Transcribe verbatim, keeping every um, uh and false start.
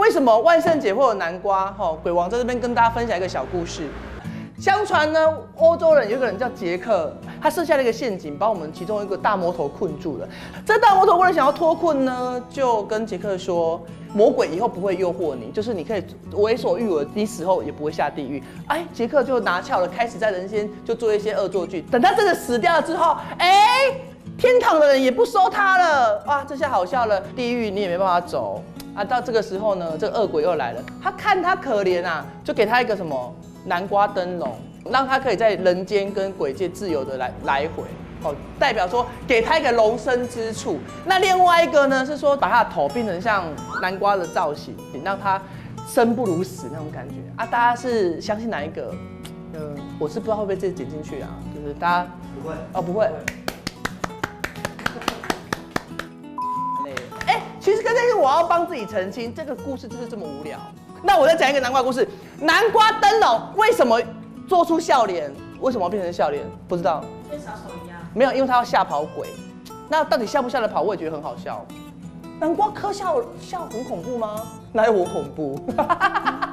为什么万圣节会有南瓜？哈，鬼王在这边跟大家分享一个小故事。相传呢，欧洲人有一个人叫杰克，他设下了一个陷阱，把我们其中一个大魔头困住了。这大魔头为了想要脱困呢，就跟杰克说，魔鬼以后不会诱惑你，就是你可以为所欲为，你死后也不会下地狱。哎，杰克就拿翘了，开始在人间就做一些恶作剧。等他真的死掉了之后，哎，天堂的人也不收他了。哇，这下好笑了，地狱你也没办法走啊。到这个时候呢，这个恶鬼又来了，他看他可怜啊，就给他一个什么？南瓜灯笼，让他可以在人间跟鬼界自由的来来回，哦，代表说给他一个容身之处。那另外一个呢，是说把他的头变成像南瓜的造型，让他生不如死那种感觉啊。大家是相信哪一个？嗯、呃，我是不知道会不会这剪进去啊，就是大家不会哦，不会。哎、欸，其实刚才是我要帮自己澄清，这个故事就是这么无聊。那我再讲一个南瓜故事。南瓜灯笼为什么做出笑脸？为什么变成笑脸？不知道。 跟小丑一样。 没有，因为他要吓跑鬼。那到底吓不吓得跑？我也觉得很好笑。南瓜科笑笑很恐怖吗？哪有我恐怖？